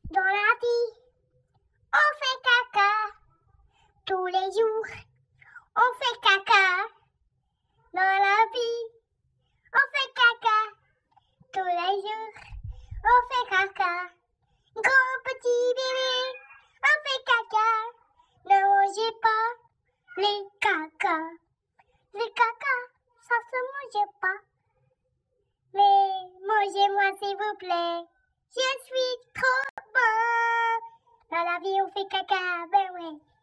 Dans la vie, on fait caca. Tous les jours, on fait caca. Dans la vie, on fait caca. Tous les jours, on fait caca. Grand petit bébé, on fait caca. Ne mangez pas les caca. Les caca, ça se mange pas. Mais mangez-moi s'il vous plaît. Je suis trop bon. Dans la vie, on fait caca, ben ouais.